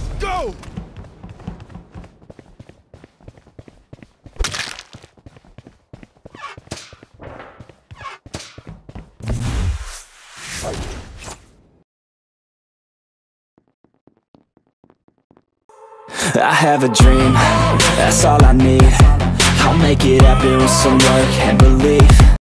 Go! I have a dream, that's all I need. I'll make it happen with some work and belief.